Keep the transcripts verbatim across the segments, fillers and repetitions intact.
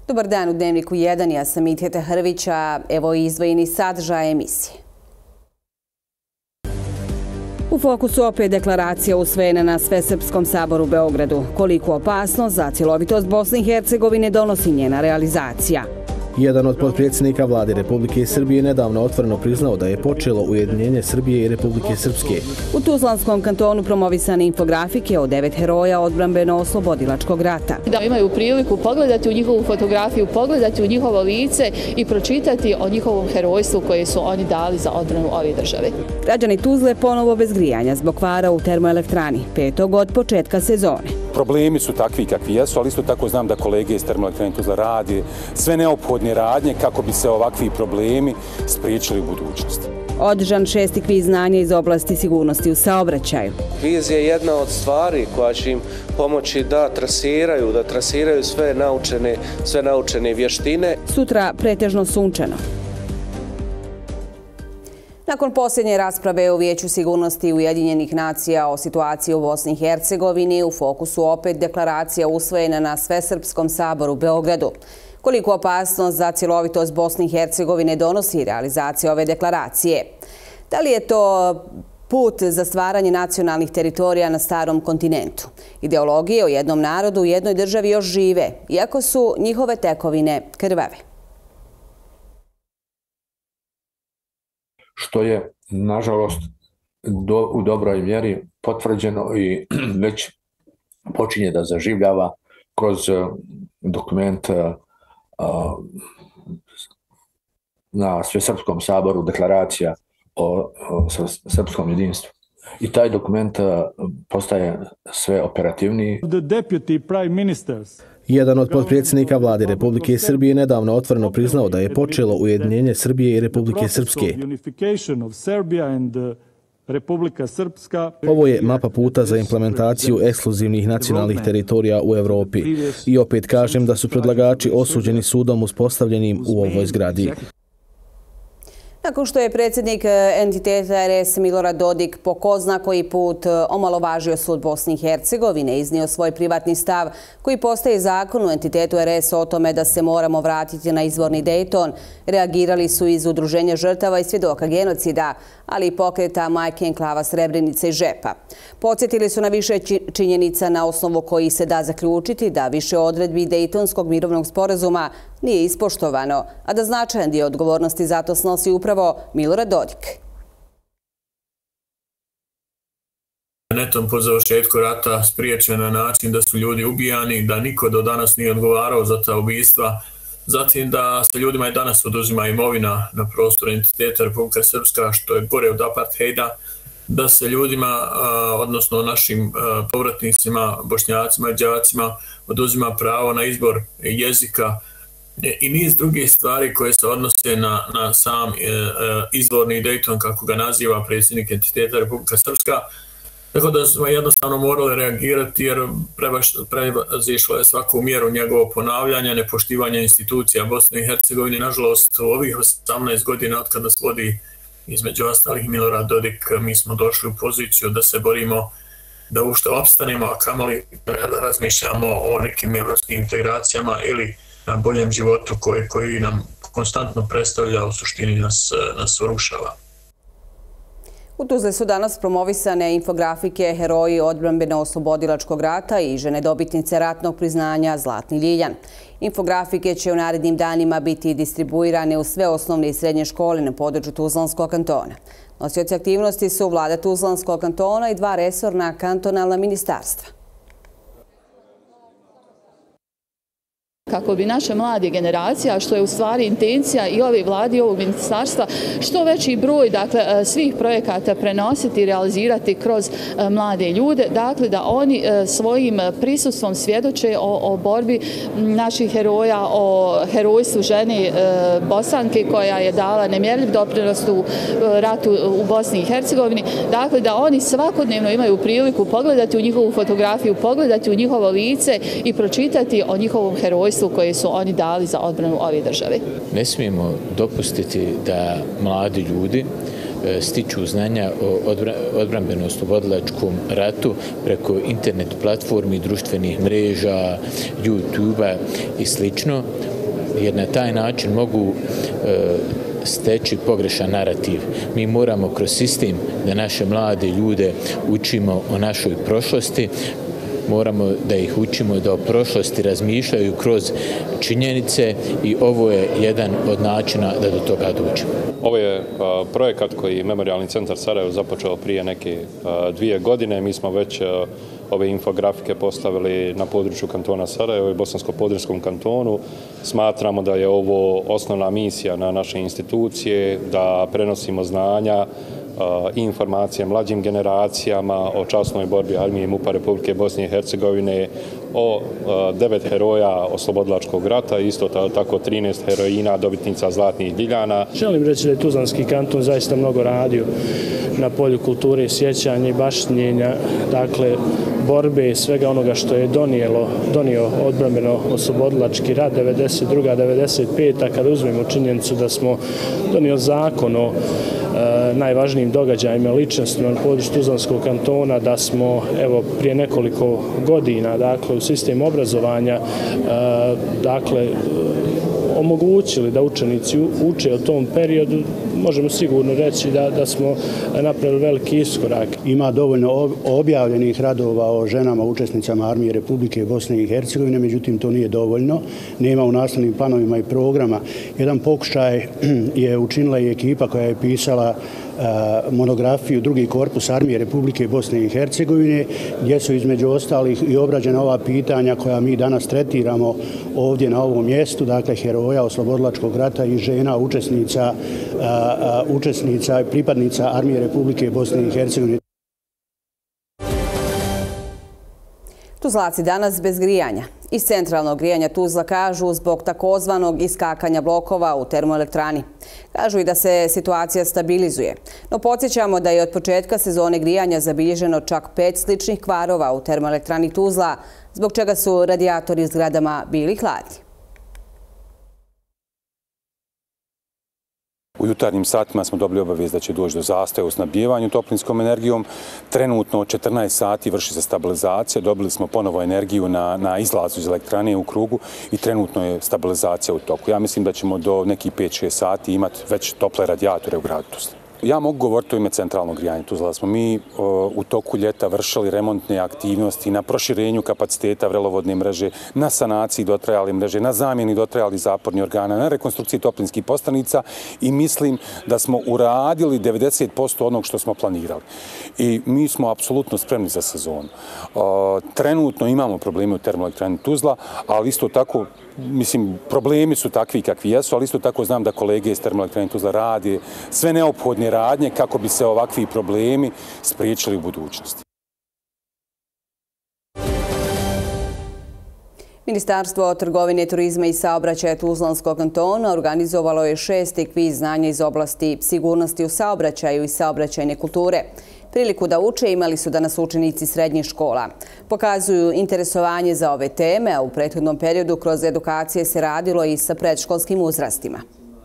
Dobar dan u Dnevniku jedan, ja sam Mitjeta Hrvića, evo izdvojeni sadržaj emisije. U fokusu opet deklaracija usvojena na Svesrpskom saboru u Beogradu. Koliku opasnost za cjelovitost Bosne i Hercegovine donosi njena realizacija? Jedan od potpredsjednika vlade Republike Srbije nedavno otvoreno priznao da je počelo ujedinjenje Srbije i Republike Srpske. U Tuzlanskom kantonu promovisane infografike o devet heroja odbrambeno-oslobodilačkog rata. Da imaju priliku pogledati u njihovu fotografiju, pogledati u njihovo lice i pročitati o njihovom herojstvu koje su oni dali za odbranu ove države. Građani Tuzle ponovo bez grijanja zbog kvara u termoelektrani, petog od početka sezone. Problemi su takvi kakvi jesu, ali isto tako znam da kolege iz termoelektrane Tuzla radi sve neophodne radnje kako bi se ovakvi problemi spriječili u budućnosti. Održan šesti kviz znanja iz oblasti sigurnosti u saobraćaju. Kviz je jedna od stvari koja će im pomoći da trasiraju, da trasiraju sve naučene, sve naučene vještine. Sutra pretežno sunčano. Nakon posljednje rasprave u Vijeću sigurnosti Ujedinjenih nacija o situaciji u Bosni i Hercegovini, u fokusu opet deklaracija usvojena na Svesrpskom saboru u Beogradu. Koliku opasnost za cjelovitost Bosne i Hercegovine donosi realizacija ove deklaracije? Da li je to put za stvaranje nacionalnih teritorija na starom kontinentu? Ideologije o jednom narodu u jednoj državi još žive, iako su njihove tekovine krvave. Što je, nažalost, do, u dobroj mjeri potvrđeno i već počinje da zaživljava kroz dokument uh, na Svesrpskom saboru deklaracija o, o srpskom jedinstvu. I taj dokument uh, postaje sve operativniji. Jedan od potpredsjednika vlade Republike Srbije nedavno otvoreno priznao da je počelo ujedinjenje Srbije i Republike Srpske. Ovo je mapa puta za implementaciju ekskluzivnih nacionalnih teritorija u Evropi. I opet kažem da su predlagači osuđeni sudom uspostavljenim u ovoj zgradi. Nakon što je predsjednik entiteta er es Milorad Dodik po ko zna koji put omalovažio sud Bosne i Hercegovine, iznio svoj privatni stav koji postaje zakon u entitetu er es o tome da se moramo vratiti na izvorni Dejton, reagirali su iz Udruženja žrtava i svjedoka genocida, ali i pokreta Majke enklava Srebrenice i Žepa. Podsjetili su na više činjenica na osnovu koji se da zaključiti da više odredbi Dejtonskog mirovnog sporazuma nije ispoštovano, a da značajan dio odgovornosti zato snosi upravo Milorad Dodik. Netom po završetku rata spriječen na način da su ljudi ubijani, da niko do danas nije odgovarao za ta ubistva, zatim da se ljudima i danas oduzima imovina na prostoru entiteta Republika Srpska, što je gore od apartheida, da se ljudima, odnosno našim povratnicima, bošnjacima i đacima, oduzima pravo na izbor jezika i niz drugih stvari koje se odnose na, na sam izvorni Dejton, kako ga naziva predsjednik entiteta Republika Srpska. Tako da smo jednostavno morali reagirati jer prevazišlo je svaku mjeru njegovo ponavljanja, nepoštivanja institucija Bosne i Hercegovine. Nažalost, u ovih osamnaest godina od kada se vodi između ostalih Milorad Dodik, mi smo došli u poziciju da se borimo da uopšte opstanemo, a kamoli da razmišljamo o nekim evropskim integracijama ili na boljem životu koji, koji nam konstantno predstavlja, u suštini nas, nas urušava. U Tuzli su danas promovisane infografike Heroji odbrambeno-oslobodilačkog rata i žene dobitnice ratnog priznanja Zlatni ljiljan. Infografike će u narednim danima biti distribuirane u sve osnovne i srednje škole na području Tuzlanskog kantona. Nosioci aktivnosti su vlada Tuzlanskog kantona i dva resorna kantonalna ministarstva. Kako bi naša mlada generacija, što je u stvari intencija i ove vlade i ovog ministarstva, što veći broj dakle, svih projekata prenositi i realizirati kroz mlade ljude, dakle da oni svojim prisustvom svjedoče o, o borbi naših heroja, o herojstvu žene Bosanke koja je dala nemjerljiv doprinos u ratu u Bosni i Hercegovini, dakle da oni svakodnevno imaju priliku pogledati u njihovu fotografiju, pogledati u njihovo lice i pročitati o njihovom herojstvu koje su oni dali za odbranu ove države. Ne smijemo dopustiti da mladi ljudi stiču znanja o odbrambeno-oslobodilačkom ratu preko internet platformi, društvenih mreža, YouTube-a i slično. jer na taj način mogu steći pogrešan narativ. Mi moramo kroz sistem da naše mlade ljude učimo o našoj prošlosti, moramo da ih učimo da o prošlosti razmišljaju kroz činjenice i ovo je jedan od načina da do toga dođemo. Ovo je projekat koji Memorijalni centar Sarajevo započeo prije neke dvije godine. Mi smo već ove infografike postavili na području kantona Sarajevo i Bosansko-Podrinjskom kantonu. Smatramo da je ovo osnovna misija na naše institucije, da prenosimo znanja i informacije mlađim generacijama o časnoj borbi armije i MUP-a Republike Bosne i Hercegovine, o devet heroja oslobodilačkog rata, isto tako trinaest heroina dobitnica Zlatnih Ljiljana. Želim reći da je Tuzlanski kanton zaista mnogo radio na polju kulture, sjećanja i baštinjenja, dakle borbe i svega onoga što je donijelo, donio odbrambeno oslobodilački rat devedeset druga devedeset peta kada uzmemo činjenicu da smo donio zakon o e, najvažnijim događajima ličnostima na području Tuzlanskog kantona, da smo evo prije nekoliko godina dakle u sistemu obrazovanja e, dakle omogućili da učenici uče o tom periodu, možemo sigurno reći da, da smo napravili veliki iskorak. Ima dovoljno objavljenih radova o ženama učesnicama Armije Republike Bosne i Hercegovine, međutim to nije dovoljno. Nema u nastavnim planovima i programa. Jedan pokušaj je učinila i ekipa koja je pisala monografiju drugi korpus Armije Republike Bosne i Hercegovine, gdje su između ostalih i obrađena ova pitanja koja mi danas tretiramo ovdje na ovom mjestu, dakle heroja oslobodilačkog rata i žena učesnica, učesnica pripadnica Armije Republike Bosne i Hercegovine. Tuzlaci danas bez grijanja. Iz centralnog grijanja Tuzla kažu zbog takozvanog iskakanja blokova u termoelektrani. Kažu i da se situacija stabilizuje. No podsjećamo da je od početka sezone grijanja zabilježeno čak pet sličnih kvarova u termoelektrani Tuzla, zbog čega su radijatori zgradama bili hladni. U jutarnjim satima smo dobili obavijest da će doći do zastoja u snabdijevanju toplinskom energijom. Trenutno od četrnaest sati vrši se stabilizacija. Dobili smo ponovo energiju na, na izlazu iz elektrane u krugu i trenutno je stabilizacija u toku. Ja mislim da ćemo do nekih pet šest sati imati već tople radijatore u gradu Tuzli. Ja mogu govoriti o ime centralnog grijanja Tuzla. Smo mi o, u toku ljeta vršili remontne aktivnosti na proširenju kapaciteta vrelovodne mreže, na sanaciji dotrajale mreže, na zamjeni dotrajalih zapornih organa, na rekonstrukciji toplinskih postanica i mislim da smo uradili devedeset posto onog što smo planirali. I mi smo apsolutno spremni za sezonu. O, trenutno imamo probleme u termoelektrani Tuzla, ali isto tako mislim, problemi su takvi kakvi jesu, ali isto tako znam da kolege iz termoelektrane Tuzla rade sve neophodne radnje kako bi se ovakvi problemi spriječili u budućnosti. Ministarstvo trgovine, turizma i saobraćaja Tuzlanskog kantona organizovalo je šesti kviz znanja iz oblasti sigurnosti u saobraćaju i saobraćajne kulture. Priliku da uče imali su danas učenici srednjih škola. Pokazuju interesovanje za ove teme, a u prethodnom periodu kroz edukacije se radilo i sa predškolskim uzrastima.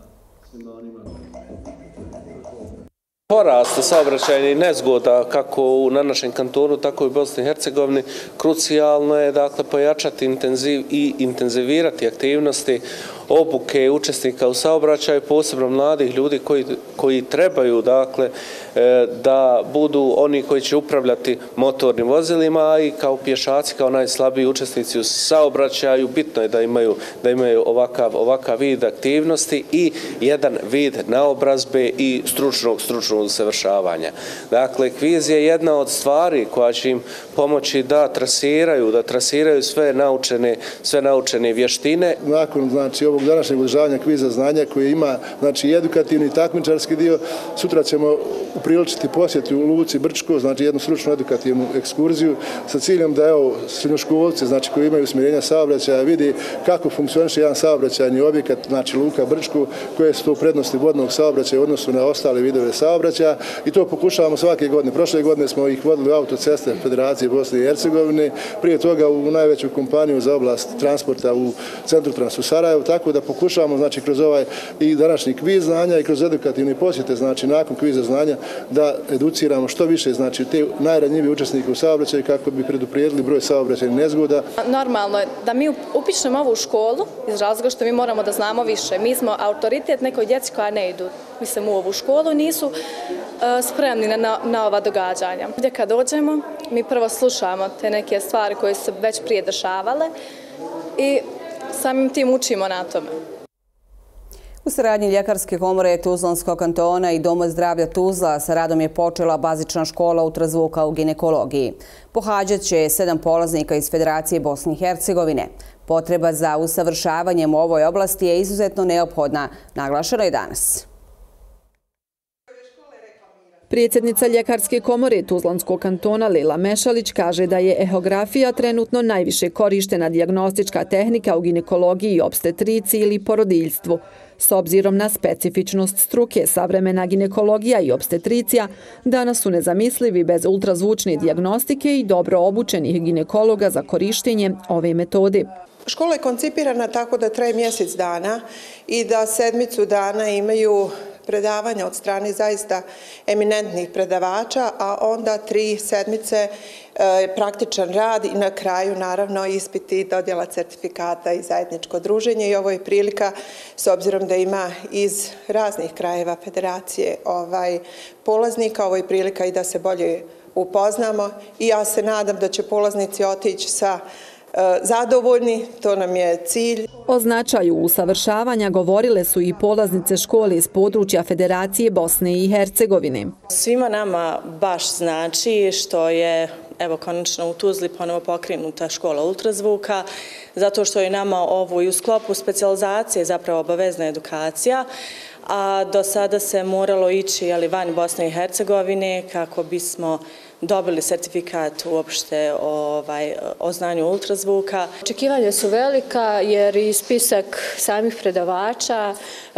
Porasta saobraćajnih nezgoda kako na našem kantonu, tako i u Bosni i Hercegovini, krucijalno je dakle pojačati intenziv i intenzivirati aktivnosti obuke učesnika u saobraćaju, posebno mladih ljudi koji, koji trebaju dakle da budu oni koji će upravljati motornim vozilima i kao pješaci, kao najslabiji učesnici u saobraćaju. Bitno je da imaju, da imaju ovakav, ovakav vid aktivnosti i jedan vid naobrazbe i stručnog, stručnog usavršavanja. Dakle, kviz je jedna od stvari koja će im pomoći da trasiraju, da trasiraju sve naučene, sve naučene vještine. Nakon znači ovog današnjeg održavanja kviza znanja koji ima znači i edukativni i takmičarski dio, sutra ćemo upriličiti posjetu u Luci Brčko, znači jednu stručnu edukativnu ekskurziju sa ciljem da evo srednjoškolci znači koji imaju usmjerenja saobraćaja vidi kako funkcioniše jedan saobraćajni objekat, znači Luka Brčko, koje su to prednosti vodnog saobraćaja u odnosu na ostale vidove saobraćaja i to pokušavamo svake godine. Prošle godine smo ih vodili u autoceste Federacije Bosne i Hercegovine, prije toga u najveću kompaniju za oblast transporta u centru Trans u Sarajevu, tako tako da pokušavamo znači, kroz ovaj i današnji kviz znanja i kroz edukativne posjete, znači nakon kviza znanja, da educiramo što više znači, te najranjivije učesnike u saobraćaju kako bi preduprijedili broj saobraćajnih nezgoda. Normalno je da mi upišemo ovu školu iz razloga što mi moramo da znamo više. Mi smo autoritet nekoj djeci koja ne idu mislim, u ovu školu, nisu uh, spremni na, na ova događanja. Gdje kad dođemo, mi prvo slušamo te neke stvari koje su već prije dešavale i samim tim učimo na tome. U saradnji Ljekarske komore Tuzlanskog kantona i Doma zdravlja Tuzla sa radom je počela bazična škola ultrazvuka u ginekologiji. Pohađat će sedam polaznika iz Federacije Bosne i Hercegovine. Potreba za usavršavanjem u ovoj oblasti je izuzetno neophodna, naglašeno je danas. Predsjednica Ljekarske komore Tuzlanskog kantona Lela Mešalić kaže da je ehografija trenutno najviše korištena dijagnostička tehnika u ginekologiji i opstetrici ili porodiljstvu. S obzirom na specifičnost struke, savremena ginekologija i opstetricija danas su nezamislivi bez ultrazvučne dijagnostike i dobro obučenih ginekologa za korištenje ove metode. Škola je koncipirana tako da traje mjesec dana i da sedmicu dana imaju predavanja od strane zaista eminentnih predavača, a onda tri sedmice e, praktičan rad i na kraju naravno ispiti, dodjela certifikata i zajedničko druženje i ovo je prilika, s obzirom da ima iz raznih krajeva federacije ovaj, polaznika, ovo je prilika i da se bolje upoznamo i ja se nadam da će polaznici otići sa zadovoljni, to nam je cilj. O značaju usavršavanja govorile su i polaznice škole iz područja Federacije Bosne i Hercegovine. Svima nama baš znači što je evo konačno u Tuzli ponovo pokrenuta škola ultrazvuka, zato što je nama ovo i u sklopu specijalizacije zapravo obavezna edukacija, a do sada se moralo ići ali, van Bosne i Hercegovine kako bismo dobili sertifikat uopšte ovaj, o znanju ultrazvuka. Očekivanja su velika jer i spisak samih predavača,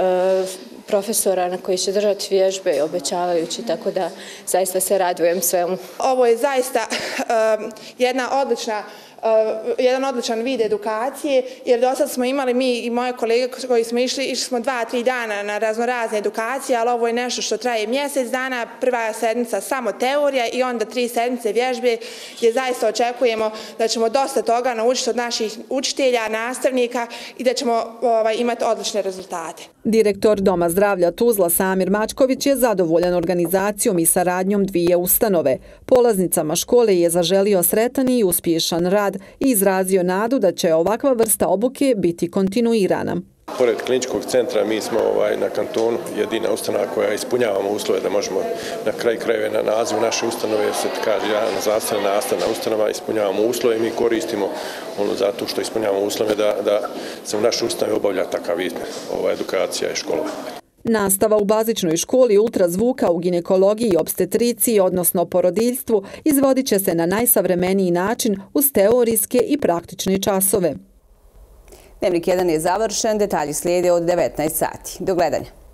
profesora na koji će držati vježbe obećavajući, tako da zaista se radujem svemu. Ovo je zaista um, jedna odlična Uh, jedan odličan vid edukacije, jer do sad smo imali mi i moje kolege koji smo išli, išli smo dva, tri dana na raznorazne edukacije, ali ovo je nešto što traje mjesec dana, prva sedmica samo teorija i onda tri sedmice vježbe, gdje zaista očekujemo da ćemo dosta toga naučiti od naših učitelja, nastavnika i da ćemo ovaj, imati odlične rezultate. Direktor Doma zdravlja Tuzla Samir Mačković je zadovoljan organizacijom i saradnjom dvije ustanove. Polaznicama škole je zaželio sretan i uspješan rad i izrazio nadu da će ovakva vrsta obuke biti kontinuirana. Pored kliničkog centra mi smo ovaj, na kantonu jedina ustanova koja ispunjavamo uslove da možemo na kraj krajeva na nazivu naše ustanove se kaže javna zdravstvena nastavna ustanova, ispunjavamo uslove i mi koristimo ono zato što ispunjavamo uslove da, da se u našoj ustanovi obavlja takav vid ova edukacija i školovanje. Nastava u bazičnoj školi ultrazvuka u ginekologiji i opstetriciji, odnosno porodiljstvu, izvodit će se na najsavremeniji način uz teorijske i praktične časove. Dnevnik jedan je završen, detalji slijede od devetnaest sati. Do gledanja.